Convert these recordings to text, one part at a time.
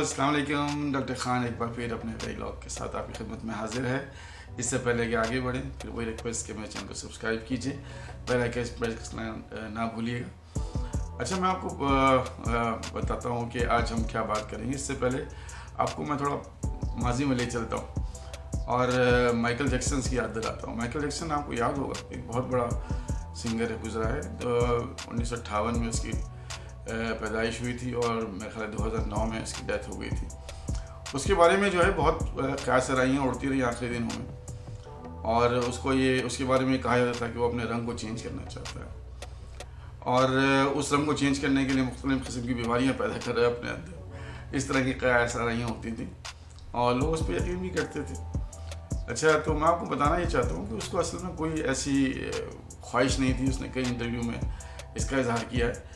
अस्सलाम वालेकुम। डॉक्टर खान एक बार फिर अपने नए व्लॉग के साथ आपकी खिदमत में हाजिर है। इससे पहले कि आगे बढ़ें फिर वही रिक्वेस्ट कि मेरे चैनल को सब्सक्राइब कीजिए, बेल आइकन प्रेस ना भूलिएगा। अच्छा, मैं आपको बताता हूँ कि आज हम क्या बात करेंगे। इससे पहले आपको मैं थोड़ा माजी में ले चलता हूँ और माइकल जैक्सन की याद दिलाता हूँ। माइकल जैक्सन आपको याद होगा, एक बहुत बड़ा सिंगर है, गुजरा है। तो 1958 में उसकी पैदाइश हुई थी और मेरे ख्याल 2009 में इसकी डेथ हो गई थी। उसके बारे में जो है बहुत क़यासराइयाँ उड़ती रही आखिरी दिनों में, और उसके बारे में कहा जाता था कि वो अपने रंग को चेंज करना चाहता है और उस रंग को चेंज करने के लिए मुख्तलिफ़ किस्म की बीमारियाँ पैदा कर रहा है अपने अंदर। इस तरह की क़यासराइयाँ होती थी और लोग उस पर यकीन भी करते थे। अच्छा, तो मैं आपको बताना ये चाहता हूँ कि उसको असल में कोई ऐसी ख्वाहिश नहीं थी। उसने कई इंटरव्यू में इसका इजहार किया है,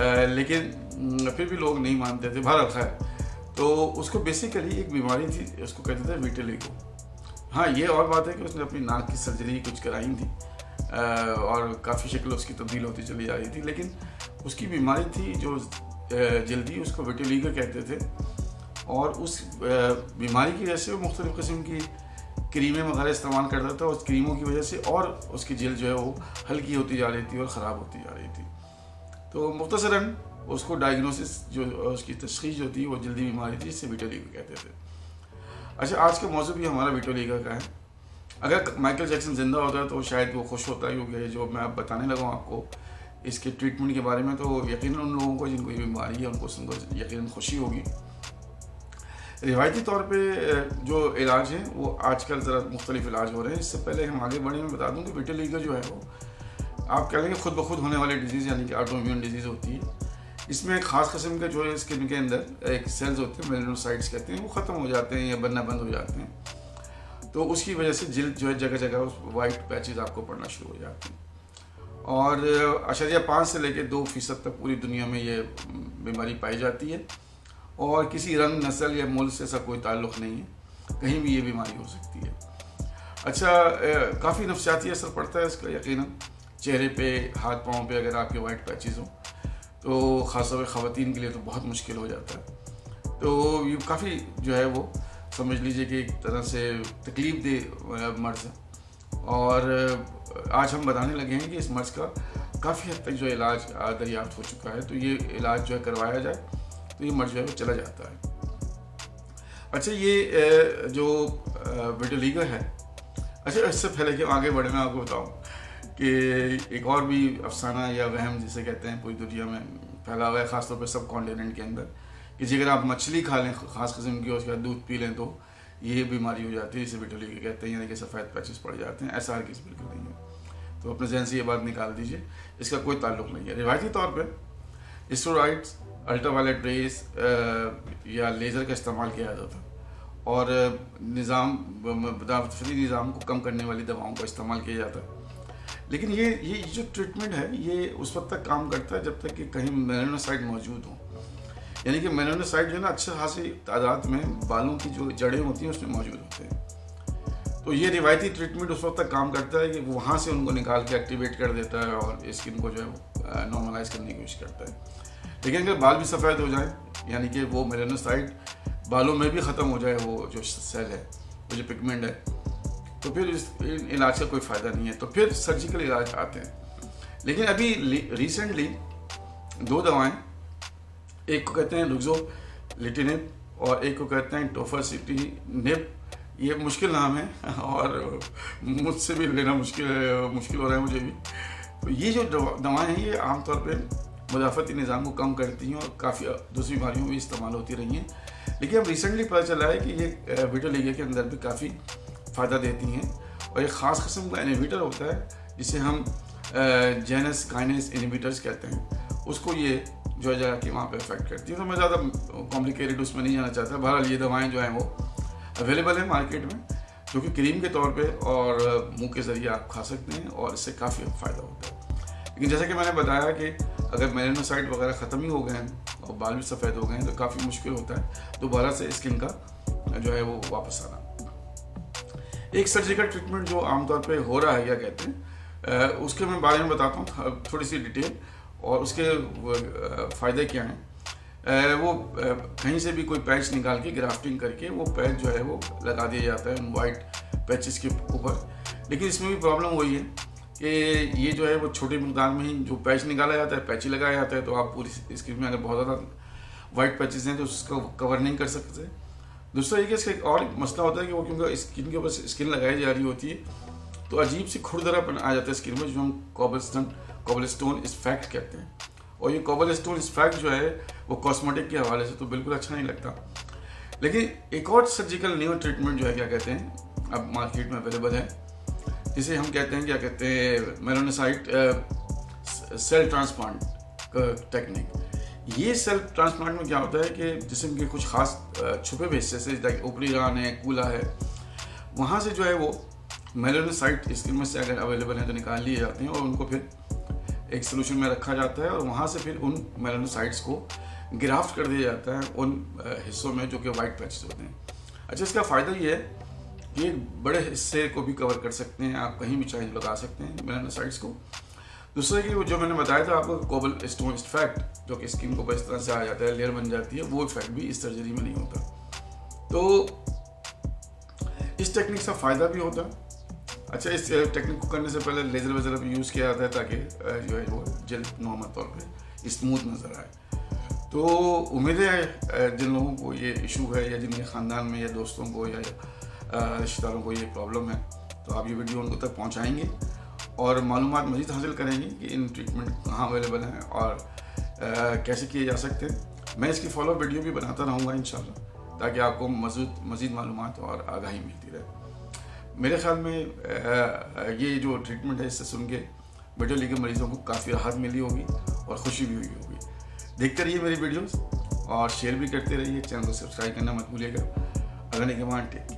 लेकिन फिर भी लोग नहीं मानते थे। बहरहाल खैर, तो उसको बेसिकली एक बीमारी थी, उसको कहते थे विटिलिगो। हाँ, ये और बात है कि उसने अपनी नाक की सर्जरी कुछ कराई थी और काफ़ी शक्ल उसकी तब्दील होती चली जा रही थी, लेकिन उसकी बीमारी थी जो जल्दी, उसको विटिलिगो कहते थे। और उस बीमारी की वजह से वो मुख्तलिफ़ किस्म की क्रीमें वगैरह इस्तेमाल करता था। उस क्रीमों की वजह से और उसकी जल्द जो है वो हल्की होती जा रही थी और ख़राब होती जा रही थी। तो मुख्तसरन उसको डायग्नोसिस जो उसकी तशख़ीस जो थी वो जल्दी बीमारी थी, जिससे विटिलिगो कहते थे। अच्छा, आज का मौजूद भी हमारा विटिलिगो का है। अगर माइकल जैक्सन ज़िंदा होता तो शायद वो खुश होता, क्योंकि जो मैं अब बताने लगा हूँ आपको इसके ट्रीटमेंट के बारे में, तो यकीनन उन लोगों को जिनको ये बीमारी है उनको यकीनन खुशी होगी। रिवायती तौर पे जो इलाज है वो आजकल ज़रा मुख्तलिफ इलाज हो रहे हैं। इससे पहले हम आगे बढ़े, मैं बता दूँ कि विटिलिगो जो है वो आप कह लेंगे खुद ब खुद होने वाली डिजीज़, यानी कि ऑटोइम्यून डिजीज़ होती है। इसमें एक ख़ास किस्म के जो है स्किन के अंदर एक सेल्स होते हैं, मेलानोसाइट्स कहते हैं, वो ख़त्म हो जाते हैं या बनना बंद हो जाते हैं। तो उसकी वजह से जल्द जो है जगह जगह वाइट पैचेस आपको पड़ना शुरू हो जाते हैं और 0.5 से लेकर 2% तक पूरी दुनिया में ये बीमारी पाई जाती है और किसी रंग, नस्ल या मुल्क से ऐसा कोई ताल्लुक़ नहीं है, कहीं भी ये बीमारी हो सकती है। अच्छा, काफ़ी नफ्सियाती असर पड़ता है इसका यकीनन। चेहरे पे, हाथ पाँव पे अगर आपके वाइट पैचेस हो तो ख़ासतौर पर ख़वातीन के लिए तो बहुत मुश्किल हो जाता है। तो ये काफ़ी जो है वो समझ लीजिए कि एक तरह से तकलीफ़ दे मर्ज़ है। और आज हम बताने लगे हैं कि इस मर्ज़ का काफ़ी हद तक जो इलाज दरियाफ्त हो चुका है। तो ये इलाज जो है करवाया जाए तो ये मर्ज़ जो है वो चला जाता है। अच्छा, ये जो विटिलिगो है, अच्छा इससे पहले कि आगे बढ़े मैं आपको बताऊँ कि एक और भी अफसाना या वहम जिसे कहते हैं पूरी दुनिया में फैला हुआ है, ख़ासतौर पर सब कॉन्टिनेंट के अंदर, कि अगर आप मछली खा लें ख़ास किस्म की, उसका दूध पी लें तो ये बीमारी हो जाती है, इसे विटिलिगो कहते हैं, यानी कि सफ़ेद पैचेस पड़ जाते हैं। ऐसा हर किसी बिल्कुल नहीं है, तो अपने जहन से ये बात निकाल दीजिए, इसका कोई ताल्लुक़ नहीं है। रिवायती तौर पर स्टेरॉइड्स, अल्ट्रावायलेट रेज या लेज़र का इस्तेमाल किया जाता था और तदाफ़ुती निज़ाम को कम करने वाली दवाओं का इस्तेमाल किया जाता है। लेकिन ये जो ट्रीटमेंट है ये उस वक्त तक काम करता है जब तक कि कहीं मेलानोसाइट मौजूद हो, यानी कि मेलानोसाइट जो है ना अच्छे खासी तादाद में बालों की जो जड़ें होती हैं उसमें मौजूद होते हैं। तो ये रिवायती ट्रीटमेंट उस वक्त तक काम करता है कि वहाँ से उनको निकाल के एक्टिवेट कर देता है और स्किन को जो है वो नॉर्मलाइज करने की कोशिश करता है। लेकिन अगर बाल भी सफ़ेद हो जाए, यानी कि वो मेलानोसाइट बालों में भी ख़त्म हो जाए, वो जो सेल है, वो जो पिगमेंट है, तो फिर इस इलाज का कोई फ़ायदा नहीं है। तो फिर सर्जिकल इलाज आते हैं। लेकिन अभी रिसेंटली 2 दवाएं, एक को कहते हैं रुक्सोलिटिनिब और एक को कहते हैं टोफासिटिनिब। ये मुश्किल नाम है और मुझसे भी लेना मुश्किल हो रहा है मुझे भी। तो ये जो दवाएं हैं ये आमतौर पर मुदाफ़ती निज़ाम को कम करती हैं और काफ़ी दूसरी बीमारियों में इस्तेमाल होती रही हैं। लेकिन अब रिसेंटली पता चला है कि ये विटिलिगो के अंदर भी काफ़ी फ़ायदा देती हैं और एक ख़ास किस्म का इनहिबिटर होता है जिसे हम जेनस काइनेस इनहिबिटर्स कहते हैं। उसको ये जो है जगह कि वहाँ पे इफेक्ट करती है। तो मैं ज़्यादा कॉम्प्लिकेटेड उसमें नहीं जाना चाहता। बहरहाल ये दवाएं जो हैं वो अवेलेबल हैं मार्केट में, जो कि क्रीम के तौर पे और मुंह के ज़रिए आप खा सकते हैं और इससे काफ़ी फ़ायदा होता है। लेकिन जैसा कि मैंने बताया कि अगर मेलानोसाइट वगैरह ख़त्म ही हो गए हैं और बाल भी सफ़ेद हो गए हैं तो काफ़ी मुश्किल होता है दोबारा से स्किन का जो है वो वापस आना। एक सर्जिकल ट्रीटमेंट जो आमतौर पे हो रहा है, क्या कहते हैं, उसके मैं बारे में बताता हूँ थोड़ी सी डिटेल और उसके फ़ायदे क्या हैं। वो कहीं से भी कोई पैच निकाल के ग्राफ्टिंग करके वो पैच जो है वो लगा दिया जाता है उन वाइट पैचेस के ऊपर। लेकिन इसमें भी प्रॉब्लम वही है कि ये जो है वो छोटे मकदार में ही जो पैच निकाला जाता है, पैच ही लगाया जाता है, तो आप पूरी स्क्रीन में अगर बहुत ज़्यादा वाइट पैचेस हैं तो उसको कवर नहीं कर सकते। दूसरा ये कि इसका एक और मसला होता है कि वो क्योंकि स्किन के ऊपर स्किन लगाई जा रही होती है तो अजीब सी खुरदरापन आ जाता है स्किन में, जो हम कोबलस्टोन इफेक्ट कहते हैं। और ये कोबलस्टोन इफेक्ट जो है वो कॉस्मेटिक के हवाले से तो बिल्कुल अच्छा नहीं लगता। लेकिन एक और सर्जिकल न्यू ट्रीटमेंट जो है क्या कहते हैं अब मार्केट में अवेलेबल है, जिसे हम कहते हैं क्या कहते हैं मेलानोसाइट सेल ट्रांसप्लांट टेक्निक। ये सेल ट्रांसप्लांट में क्या होता है कि जिस्म के कुछ खास छुपे हुए हिस्से से, लाइक ऊपरी रान है, कूला है, वहाँ से जो है वो मेलानोसाइट स्किन में से अगर अवेलेबल है तो निकाल लिए जाते हैं और उनको फिर एक सोल्यूशन में रखा जाता है और वहाँ से फिर उन मेलानोसाइट्स को ग्राफ्ट कर दिया जाता है उन हिस्सों में जो कि वाइट पैचेस होते हैं। अच्छा, इसका फ़ायदा ये है कि एक बड़े हिस्से को भी कवर कर सकते हैं, आप कहीं भी चाहे लगा सकते हैं मेलानोसाइट्स को। दूसरा कि वो जो मैंने बताया था आपको कोबलस्टोन इफेक्ट, जो कि स्किन को इस तरह से आ जाता है, लेयर बन जाती है, वो इफेक्ट भी इस सर्जरी में नहीं होता। तो इस टेक्निक से फ़ायदा भी होता है। अच्छा, इस टेक्निक को करने से पहले लेज़र वेज़र भी यूज़ किया जाता है ताकि जो है वो जल्द नॉर्मल तौर पे स्मूथ नज़र आए। तो उम्मीद है जिन लोगों को ये इशू है या जिनके ख़ानदान में या दोस्तों को या रिश्तेदारों को ये प्रॉब्लम है तो आप ये वीडियो उनको तक पहुँचाएँगे और मालूमात मज़ीद हासिल करेंगे कि इन ट्रीटमेंट कहाँ अवेलेबल हैं और कैसे किए जा सकते हैं। मैं इसकी फॉलो वीडियो भी बनाता रहूँगा इंशाल्लाह, ताकि आपको मज़ीद मालूमात और आगाही मिलती रहे। मेरे ख्याल में ये जो ट्रीटमेंट है इससे सुन के विटिलिगो के मरीजों को काफ़ी राहत मिली होगी और खुशी भी हुई होगी। देखते रहिए मेरी वीडियोस और शेयर भी करते रहिए। चैनल को सब्सक्राइब करना मत भूलिएगा। अगले के बाद